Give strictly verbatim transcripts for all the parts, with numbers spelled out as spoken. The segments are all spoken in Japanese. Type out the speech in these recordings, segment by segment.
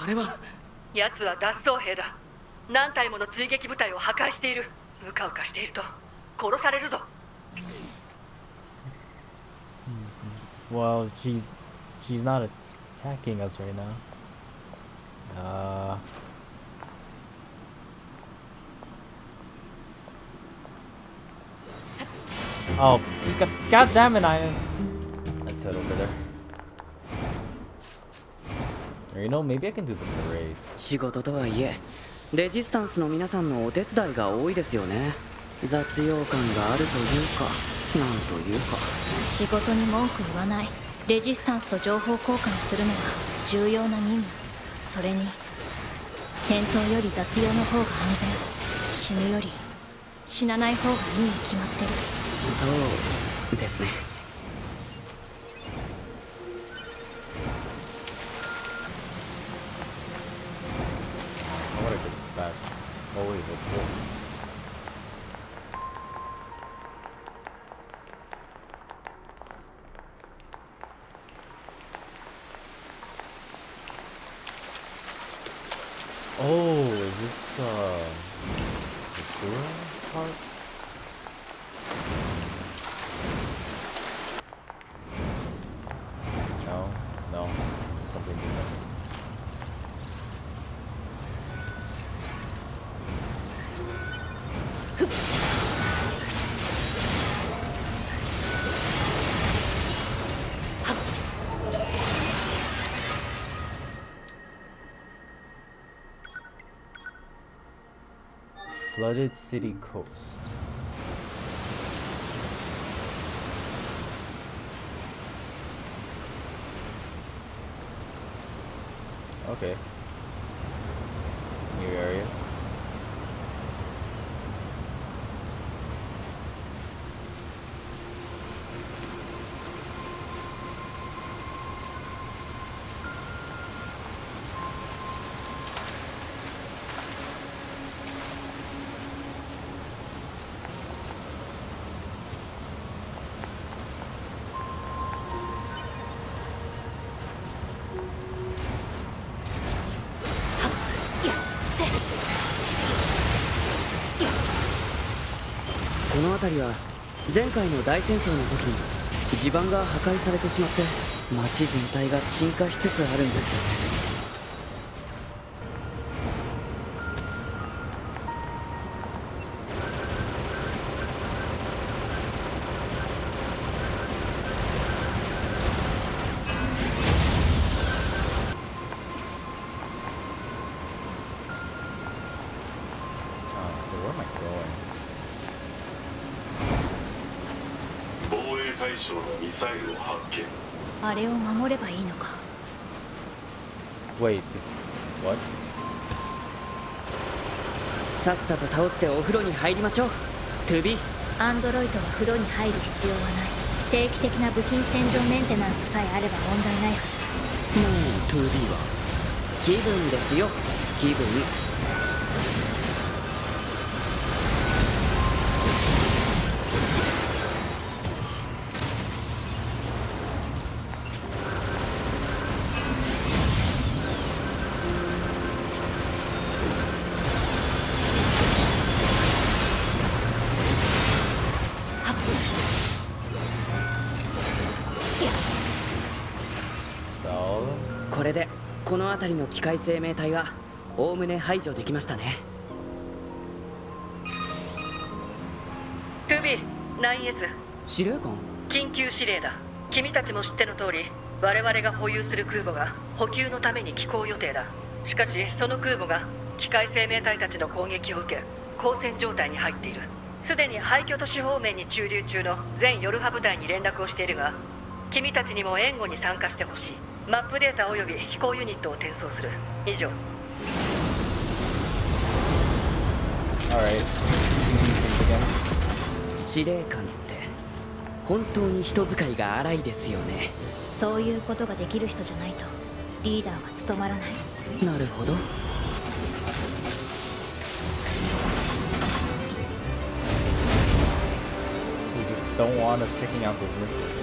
れは。 奴は脱走兵だ。何体もの追撃部隊を破壊している。うかうかしていると殺されるぞ。 Well, she's she's not attacking us right now. Uh. Oh, God, God damn it, Ines. Let's head over there. Or, you know, maybe I can do the parade. 仕事とはいえ、レジスタンスの皆さんのお手伝いが多いですよね。雑用感があるというか、なんというか。 仕事に文句言わない。レジスタンスと情報交換するのは重要な任務。それに戦闘より雑用の方が安全。死ぬより死なない方がいいに決まってる。 そうですね。 I wanna go back. Oh wait, what's this? Oh, is this uh the sewer part? No, no, this is something different. Flooded city coast. Okay. New area. この辺りは前回の大戦争の時に地盤が破壊されてしまって町全体が沈下しつつあるんですよね。 あれを守ればいいのか。 Wait, this what? さっさと倒してお風呂に入りましょう。トゥビー。 アンドロイドは風呂に入る必要はない。定期的な部品洗浄メンテナンスさえあれば問題ないはず。 もうトゥビーは気分ですよ、気分。これでこの辺りの機械生命体はおおむね排除できましたね。 トゥビー、ナインエス。 司令官？ 緊急指令だ。君たちも知っての通り、我々が保有する空母が補給のために寄港予定だ。しかしその空母が機械生命体たちの攻撃を受け交戦状態に入っている。すでに廃墟都市方面に駐留中の全ヨルハ部隊に連絡をしているが、君たちにも援護に参加してほしい。マップデータおよび飛行ユニットを転送する。以上。 Alright. 司令官って本当に人使いが荒いですよね。 そういうことができる人じゃないとリーダーは務まらない。 なるほど。 We just don't want us checking out those missiles.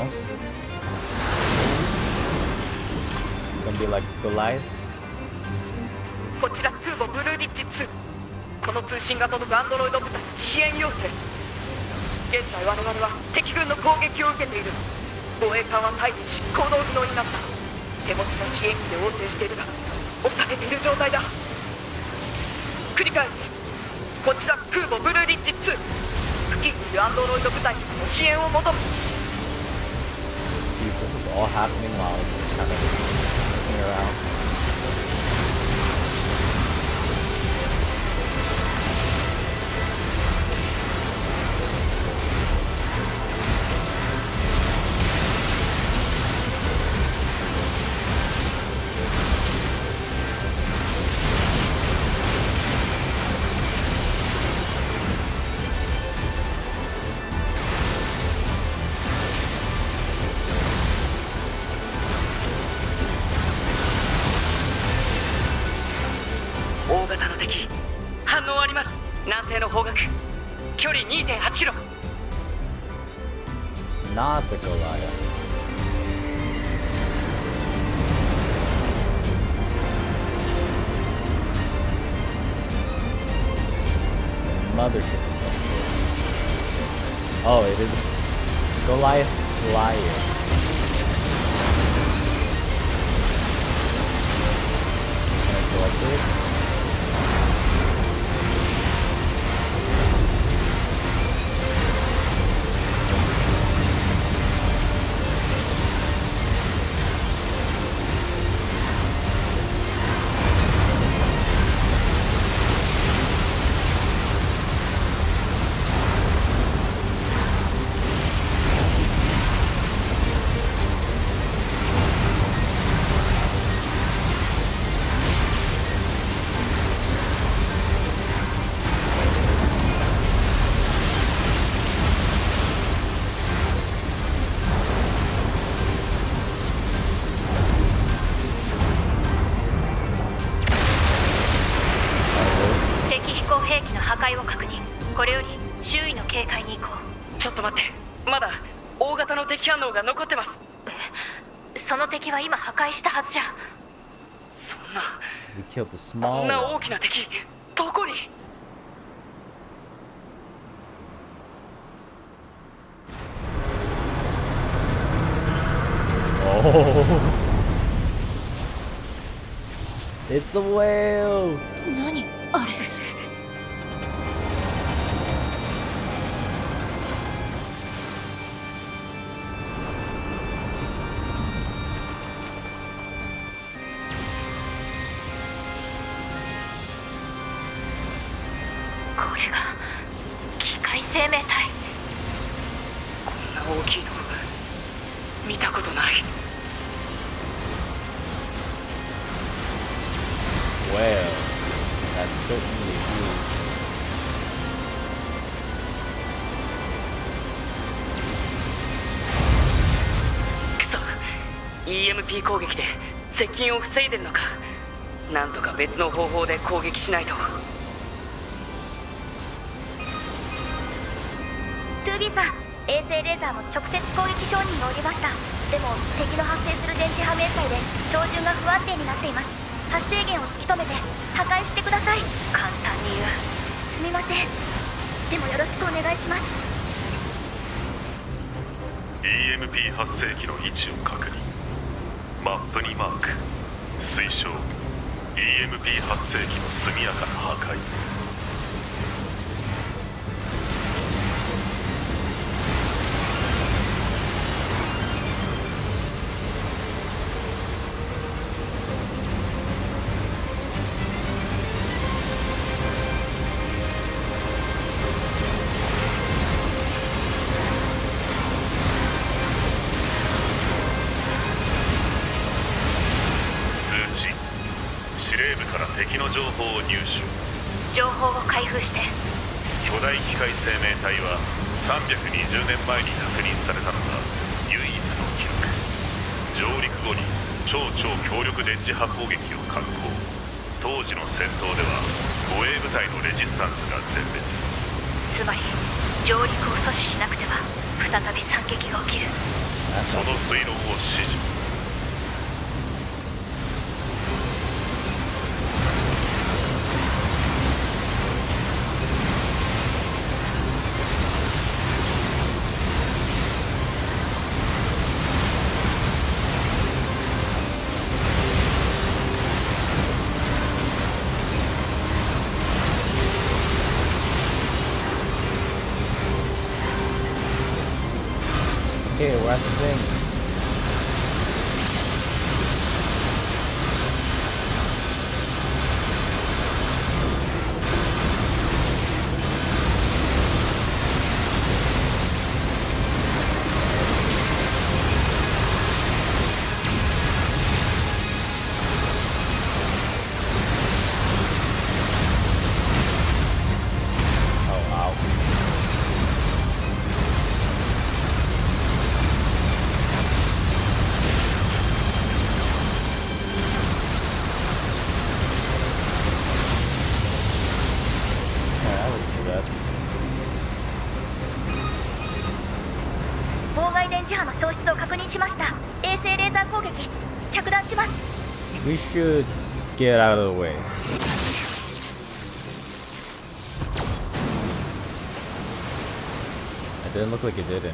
else? It's gonna be like Goliath? こちら空母ブルーリッジツー。この通信が届くアンドロイド部隊支援要請。現在我々は敵軍の攻撃を受けている。護衛艦は退避し行動不能になった。手持ちの支援機で応戦しているが押されている状態だ。繰り返す。こちら空母ブルーリッジツー。付近にいるアンドロイド部隊の支援を求む。 Dude, this is all happening while I was just kind of messing around. Not the Goliath. Mother chicken. Oh, it is Goliath Goliath. Can I collect it? We killed the small one. Oh, it's a whale. 何あれ。 イーエムピー 攻撃で接近を防いでるのか。何とか別の方法で攻撃しないと。 トゥービーさん、衛星レーザーも直接攻撃承認が下りました。でも敵の発生する電磁波明細で照準が不安定になっています。発生源を突き止めて破壊してください。 簡単に言う。 すみません。でもよろしくお願いします。 イーエムピー 発生器の位置を確認。マップにマーク。推奨 イーエムピー 発生器の速やかな破壊。敵の情報を入手。 情報を開封して。 巨大機械生命体はさんびゃくにじゅうねんまえに確認されたのが唯一の記録。上陸後に超超強力電磁波攻撃を敢行。当時の戦闘では護衛部隊のレジスタンスが全滅。 つまり上陸を阻止しなくては再び惨劇が起きる。 その推論を指示。 Okay, we're at the thing. Oh, wow. Yeah, that was too bad. 妨害電磁波の消失を確認しました。衛星レーザー攻撃着弾します。 We should get out of the way. It didn't look like it did anything.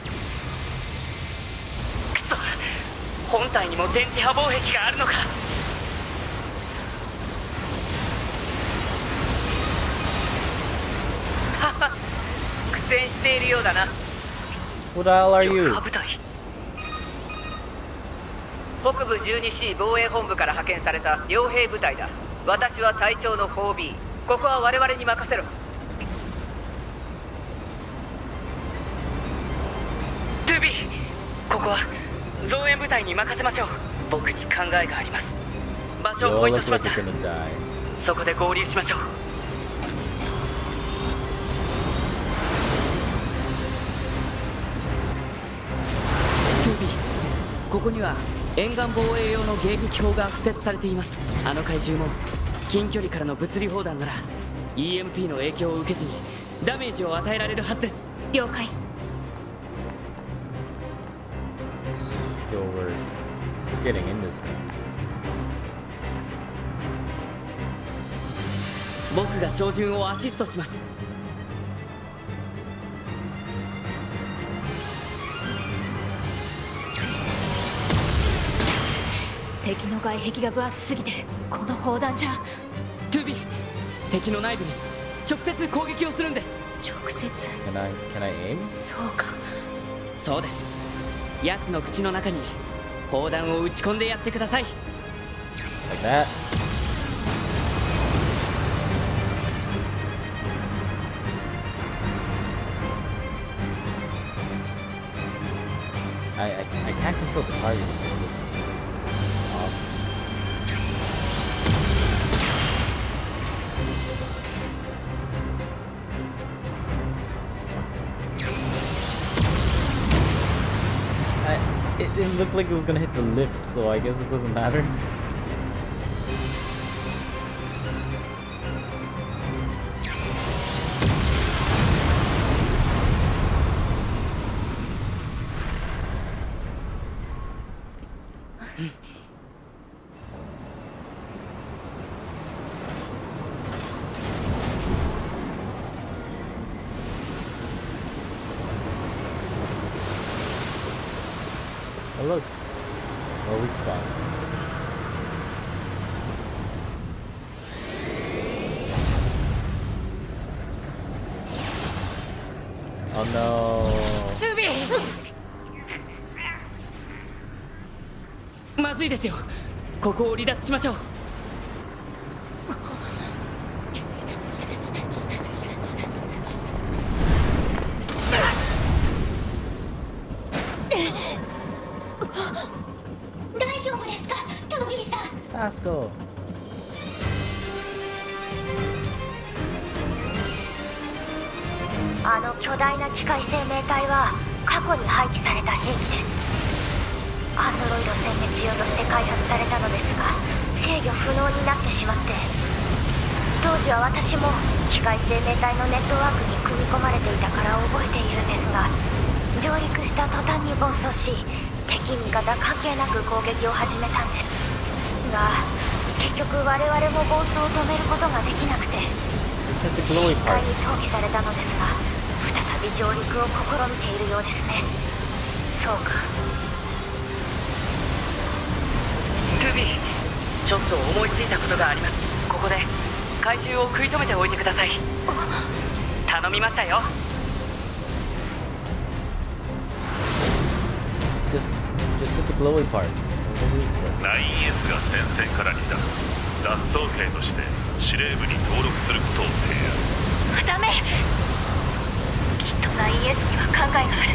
本体にも電磁波防壁があるのか。はは、苦戦しているようだな。 Who the hell are 翼 you? 波部隊。北部 じゅうにシー 防衛本部から派遣された傭兵部隊だ。私は隊長の フォービー。 ここは我々に任せろ。トゥービー、ここは増援部隊に任せましょう。僕に考えがあります。場所 You をポイ all ント look しま like し you're た。 gonna die. そこで合流しましょう。 トゥービー、ここには沿岸防衛用の迎撃砲が敷設されています。あの怪獣も近距離からの物理砲弾なら イーエムピー の影響を受けずにダメージを与えられるはずです。 了解。 So we're getting in this thing. 僕が照準をアシストします。 敵の外壁が分厚すぎてこの砲弾じゃ。 トゥービー、敵の内部に直接攻撃をするんです。 直接。 Can I can I aim? そうか。 そうです。奴の口の中に砲弾を撃ち込んでやってください。 Like that? I, I, I can't control the target with this. Off. I, it, it looked like it was gonna hit the lip, so I guess it doesn't matter. Oh look, more weak spot. Oh no. トゥービー、まずいですよ。ここを離脱しましょう。 大丈夫ですか、トゥービーさん。 Pasco. あの巨大な機械生命体は過去に廃棄された兵器です。アンドロイド殲滅用として開発されたのですが、制御不能になってしまって、当時は私も機械生命体のネットワークに組み込まれていたから覚えているんですが、 上陸した途端に暴走し、敵味方関係なく攻撃を始めたんですが、結局我々も暴走を止めることができなくて、 Just hit the glowy 機体に parts. 装備されたのですが、再び上陸を試みているようですね。そうか。 トゥビー、ちょっと思いついたことがあります。ここで怪獣を食い止めておいてください。頼みましたよ。 Just, just hit the glowy parts. ナインエス が戦線から離脱。脱走兵として司令部に登録することを提案。 ダメ。きっと ナインエス には考えがある。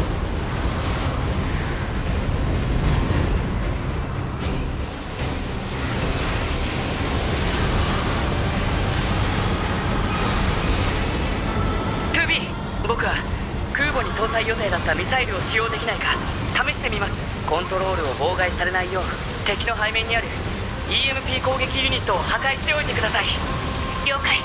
トゥビー、僕は空母に搭載予定だったミサイルを使用できないか試してみます。コントロールを妨害されないよう敵の背面にある イーエムピー 攻撃ユニットを破壊しておいてください。 了解。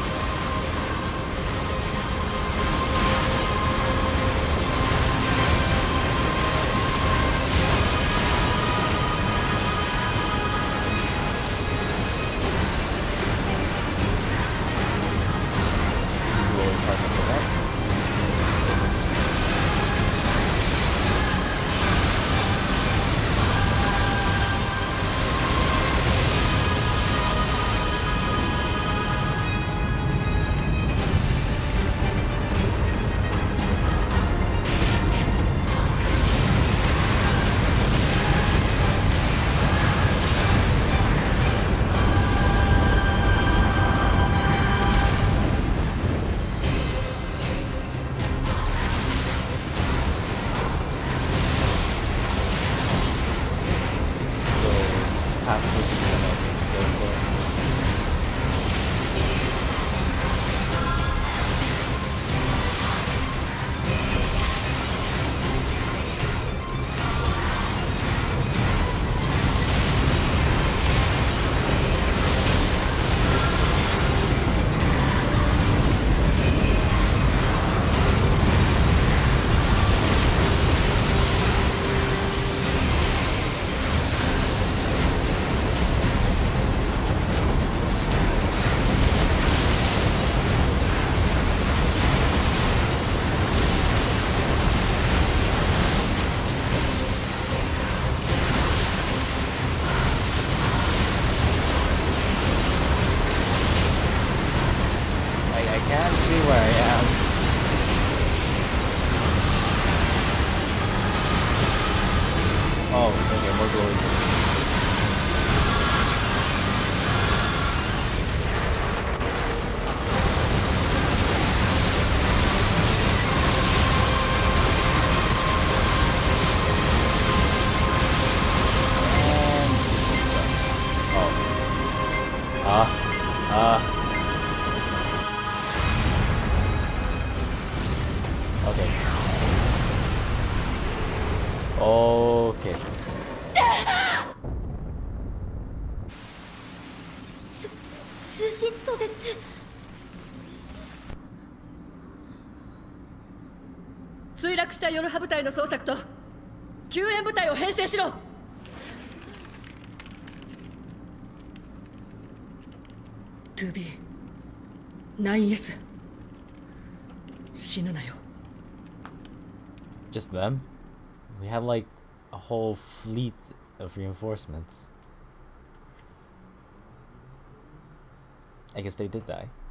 Okay. 通信途絶。 墜落したヨルハ部隊の捜索と救援部隊を編成しろ。トゥービー、ナインエス、死ぬなよ。 Just them? We had like a whole fleet of reinforcements. I guess they did die.